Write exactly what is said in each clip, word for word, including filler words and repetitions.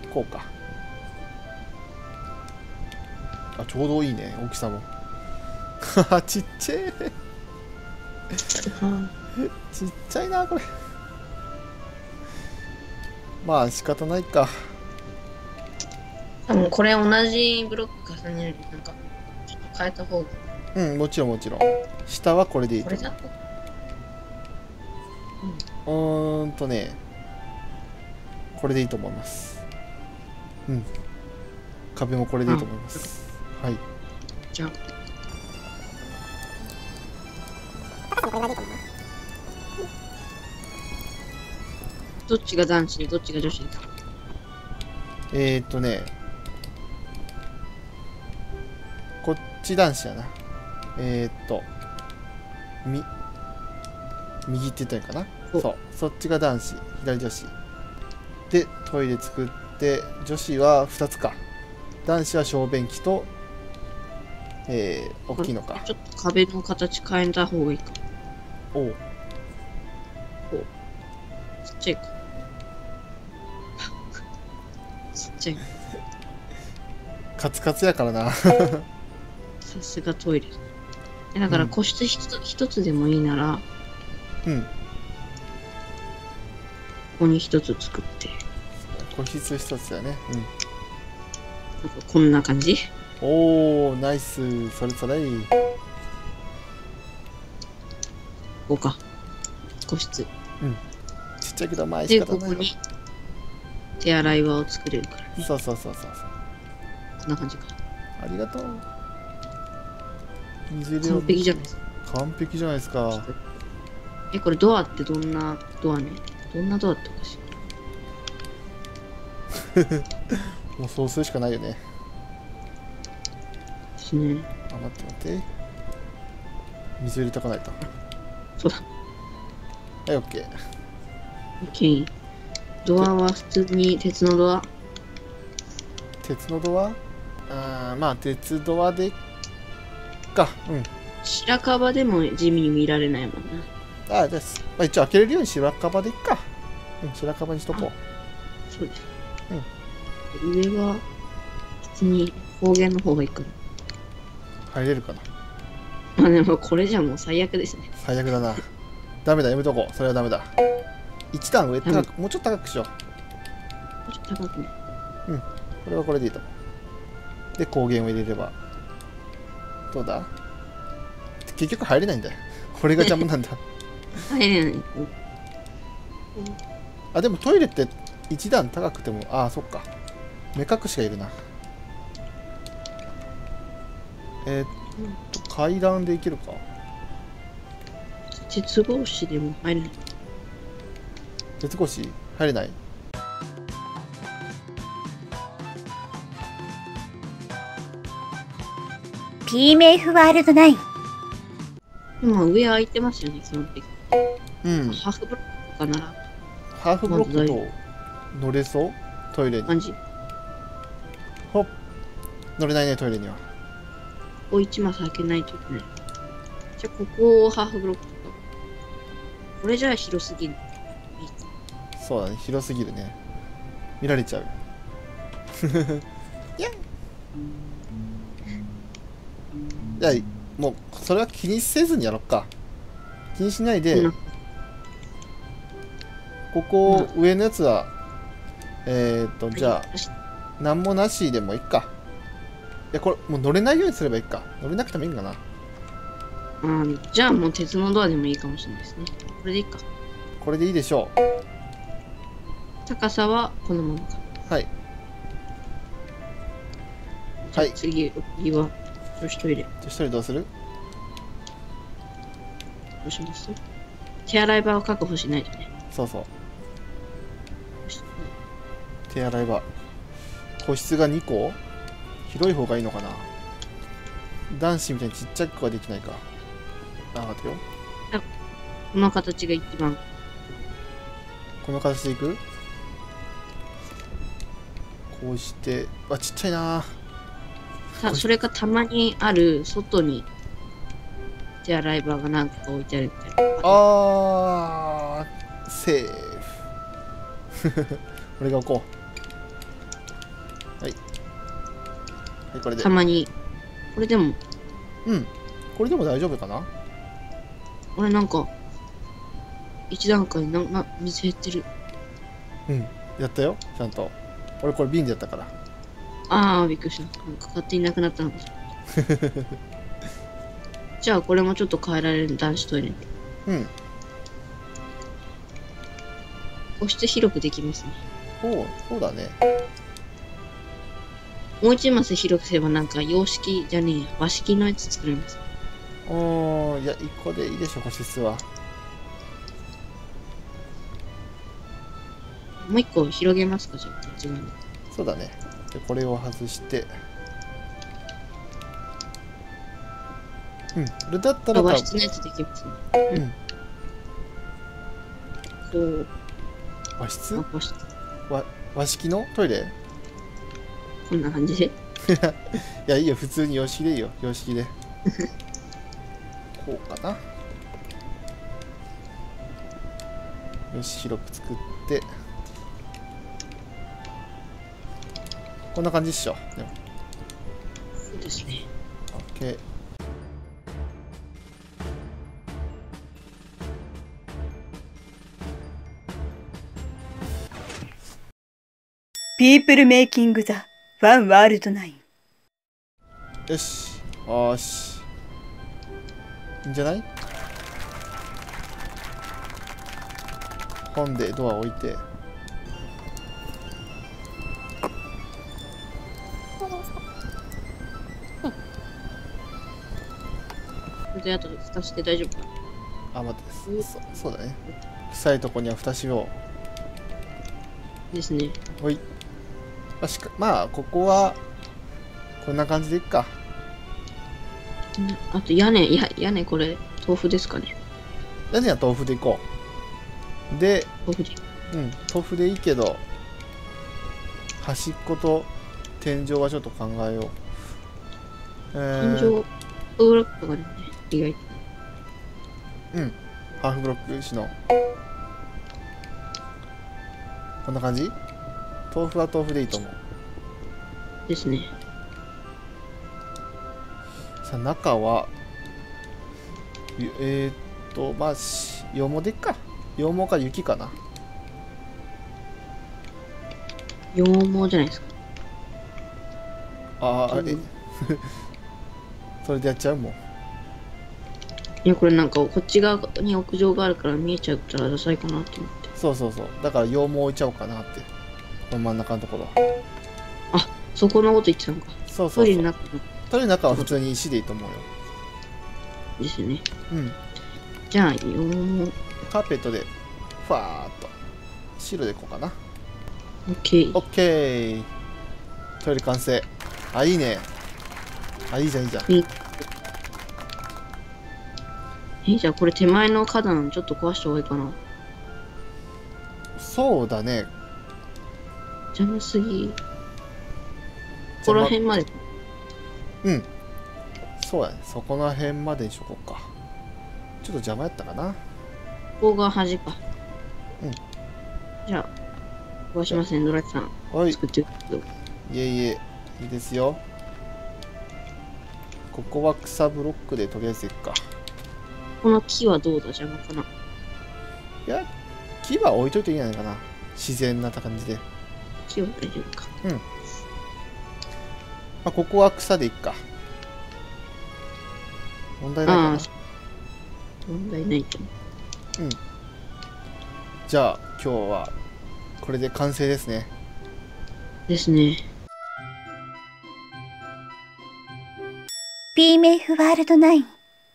こうか。あ、ちょうどいいね、大きさも。ちっちゃい。ちっちゃいなこれ。まあ仕方ないか。 多分これ同じブロック重ねるよりなんかちょっと変えた方が。 うん、もちろんもちろん。下はこれでいいと思う。 これだとうーんとね、これでいいと思います。うん。壁もこれでいいと思います。はい。 じゃあどっちが男子でどっちが女子ですか？ えーっとね、こっち男子やな。えーっと、み、右って言ったらいいかな。 おそう、そっちが男子、左女子。で、トイレ作って、女子はふたつか。男子は小便器と、えー、大きいのか。 ちょっと壁の形変えた方がいいか。 おう。 ちっちゃいか。ちっちゃい。 カツカツやからな。 さすがトイレ。だから個室一つ、一つでもいいなら、 うん。 ここに一つ作って。 個室一つやね。うん。 なんかこんな感じ。 おー、ナイス。それそれ。 こうか。個室。 うん。ちっちゃいけど、まあ仕で、 方ないよ。 ここに手洗い場を作れるからね。 そうそうそうそう。 こんな感じか。 ありがとう。水入れを完璧じゃないですか。 完璧じゃないですか。 え、これドアってどんなドアね。どんなドアっておかしい。 もうそうするしかないよね。 ですね。 あ、待って待って。水入れとかないと。 そうだ。 はい、オッケー。 オッケー。ドアは普通に鉄のドア。 鉄のドアあー、まあ、鉄ドアでいっか。うん。 白樺でも地味に見られないもんな。 あ、です。まあ、一応開けれるように白樺でいっか。うん、白樺にしとこう。 そうです。うん。上は普通に方言の方がいいかな。 入れるかな。 まあでもこれじゃもう最悪ですね。 最悪だな。ダメだ、やめとこう。それはダメだ。一段上高く、もうちょっと高くしよもうちょっと高くね。 う。うん。これはこれでいいと思う。で、光源を入れれば。どうだ？結局入れないんだよ。これが邪魔なんだ。 入れない。 あ、でもトイレって一段高くても、ああ、そっか。目隠しがいるな。えー、っと、階段でいけるか。 鉄格子でも入れない。 鉄格子入れない。 ピーメイフワールドナイン。 でも上空いてますよね、基本的に。 うん。 ハーフブロックとかなら。 ハーフブロックと乗れそうトイレに。 感じ。 ほっ。乗れないね、トイレには。 ここ一マス開けないといけない。じゃあ、ここをハーフブロックとか。これじゃあ広すぎる。いいか。 そうだね、広すぎるね。見られちゃう。いや。じゃあ、もう、それは気にせずにやろっか。気にしないで、 うん、 ここ、上のやつは、えーっと、じゃあ、なんもなしでもいいか。いや、これ、もう乗れないようにすればいいか。乗れなくてもいいんかな。 うん、じゃあもう鉄のドアでもいいかもしれないですね。これでいいか。 これでいいでしょ高さはこのままか。 う。はい。 じゃあ次、次は女子トイレ。 じゃあ一人どうする？ どうします？手洗い場を確保しないとね。 そうそう。手洗い場。個室がにこ？広い方がいいのかな。男子みたいにちっちゃくはできないか。あ、待てよ。 この形が一番。 この形でいく？こうして、あ、ちっちゃいな。 たそれかたまにある外に手洗い場が何個か置いてあるみたいな。 あー、セーフ。これが置こはい、これでた。まに。これでも、 うん。これでも大丈夫かな。 俺なんか、一段階な、な、水減ってる。 うん。やったよ、ちゃんと。俺これ瓶でやったから。 ああ、びっくりした。なんか勝手になくなったのかしら。じゃあこれもちょっと変えられる男子トイレ。 うん。 個室広くできますね。 おう、そうだね。 もう一マス広くすればなんか洋式じゃねえや。和式のやつ作れます。 おー、いや、いっこでいいでしょ、個室は。 もう一個広げますか、じゃあ。こっち側に。 そうだね。で、これを外して。うん。これだったらあ、 多分、 和室のやつできますね。 うん。 こう、 和室あ、和室。 和和式のトイレ。 こんな感じで。 いや、いいよ、普通に洋式でいいよ、洋式で。こうかな。よし、広く作って。こんな感じっしょ。でもそうですね。 OK。 ピープルメイキングザファンワールドナイン。 よし。よし。いいんじゃない？本でドア置いて。 これであと蓋して大丈夫かな。 あ、待って、そそうだね。臭いとこには蓋しよですね。 う。ほい。まあ、しかまあ、ここは、こんな感じでいっか。 んあと屋根、や屋根これ、豆腐ですかね。 屋根は豆腐でいこう。で、 豆腐で。 うん、豆腐でいいけど、端っこと天井はちょっと考えよう。えー、 天井、ブロックがね、意外と。 うん、ハーフブロック石の。こんな感じ？豆腐は豆腐でいいと思う。 ですね。 さあ、中は、ゆえー、っと、まあ、し羊毛でいっか。羊毛か雪かな。 羊毛じゃないですか。 ああ、えうん、 それでやっちゃうもん。 いや、これなんか、こっち側に屋上があるから見えちゃったらダサいかなって思って。 そうそうそう。だから羊毛置いちゃおうかなって。この真ん中のところ。 あ、そこのこと言ってたのか。 そうそうそう。 トイレの中トイレの中は普通に石でいいと思うよ。 ですね。 うん。 じゃあ、羊毛。 カーペットで、ふわーっと。白でいこうかな。 オッケー。 オッケー。トイレ完成。あ、いいね。あ、いいじゃん、いいじゃん。 え、じゃあこれ手前の花壇ちょっと壊した方がいいかな。 そうだね。 邪魔すぎ。ここら辺まで。 うん。そうやね。そこら辺までにしとこうか。ちょっと邪魔やったかな。 ここが端か。 うん。 じゃあ、壊しますね、ドラキさん。 はい。 作ってくけど。 いえいえ、いいですよ。ここは草ブロックでとりあえずいっか。 この木はどうだ、邪魔かな。 いや、木は置いといていいんじゃないかな。自然な感じで。 木は大丈夫か。 うん。まあ、ここは草でいっか。問題ないかな。 ああ、問題ないと思う。 うん。じゃあ、今日はこれで完成ですね。 ですね。 ピーメイフワールドナイン。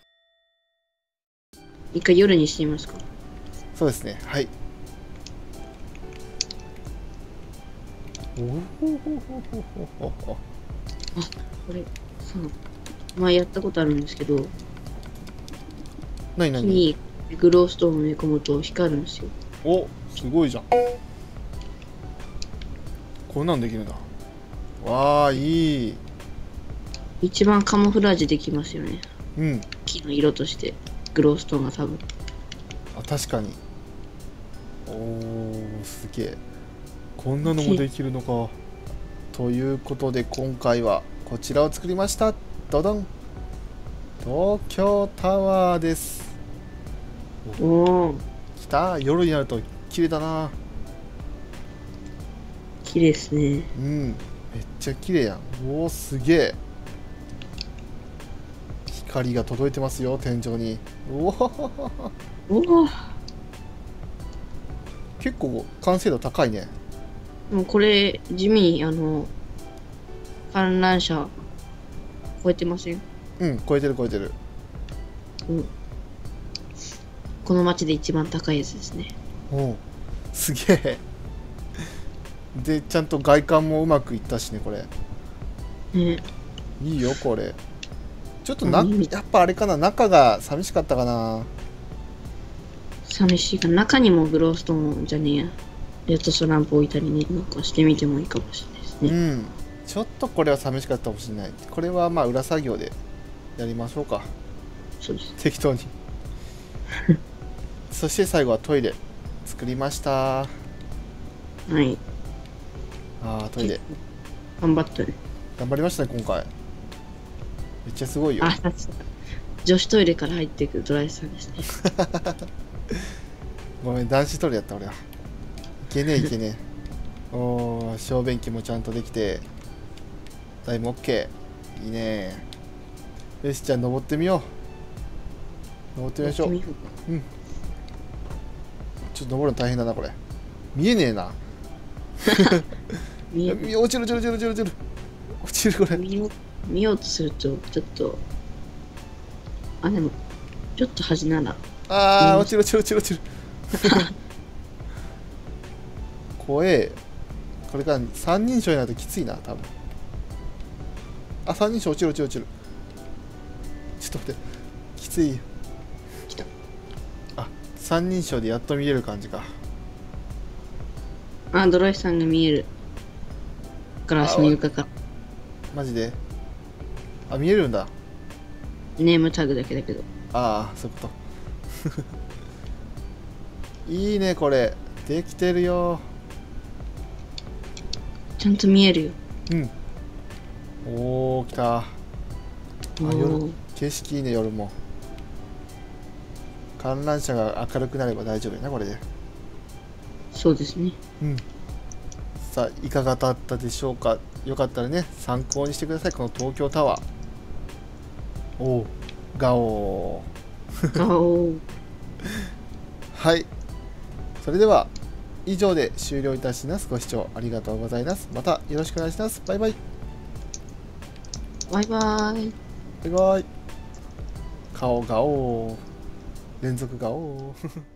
一回夜にしてみますか。 そうですね。はい。おお。 これ、そう。前やったことあるんですけど、 なになに？ 木にグローストーンを埋め込むと光るんですよ。 お、すごいじゃん。こんなんできるんだ。わあ、いい。 一番カモフラージュできますよね。 うん。 木の色として、グローストーンが多分。 あ、確かに。おー、すげえ。こんなのもできるのか。ということで、今回はこちらを作りました。ドドン。東京タワーです。 おお、 来た。夜になると綺麗だな。 綺麗ですね。 うん、めっちゃ綺麗やん。おお、すげえ。光が届いてますよ、天井に。おお、 おお、 結構完成度高いね。 もうこれ、地味に、あの、観覧車、超えてません？ うん、超えてる超えてる。 うん。この街で一番高いやつですね。 おお、すげえ。で、ちゃんと外観もうまくいったしね、これ。 ね。 いいよ、これ。ちょっとな、 うんやっぱあれかな、中が寂しかったかな。 寂しいから、中にもグローストーンじゃねえや。レッドスランプ置いたりね、なんかしてみてもいいかもしれないですうね。 ん。ちょっとこれは寂しかったかもしれない。これはまあ裏作業でやりましょうか。 そうです。 適当に。そして最後はトイレ作りました。 はい。 ああ、トイレ。 頑張ったね。 頑張りましたね、今回。めっちゃすごいよ。 あ、さすが。女子トイレから入ってくるドライさんですね。 ごめん、男子トイレやった、俺は。いけねえ、いけねえ。おー、小便器もちゃんとできて。だいぶ OK。いいね。よし、じゃあ登ってみよう。登ってみましょう。 やってみようかちょっと登るの大変だな、これ。見えねえな。 見えみ落ちる落ちる落ちる落ちる落ちる。落ちる、これ。 見よう見ようとすると、ちょっと、あ、でも、ちょっと端なら、 あー、 うん落ちる落ちる落ちる落ちる。怖え。これから三人称になるときついな、多分。あ、三人称落ちる落ちる落ちる。ちょっと待って。きつい。 来た。 あ、三人称でやっと見える感じか。 あ、ドライさんが見える。ガラスの床か。 マジで。あ、見えるんだ。 ネームタグだけだけど。 ああ、そういうこと。いいね、これ。できてるよ。 ちゃんと見えるよ。 うん。おー、来た。あ、 お夜ー、 景色いいね、夜も。観覧車が明るくなれば大丈夫やな、これで。 そうですね。 うん。さあ、いかがだったでしょうか。よかったらね、参考にしてください。この東京タワー。おう、ガオー。 あおー。 はい。それでは、以上で終了いたします。ご視聴ありがとうございます。またよろしくお願いします。バイバイ。 バイバーイ。 バイバイ。顔ガオー。連続ガオー。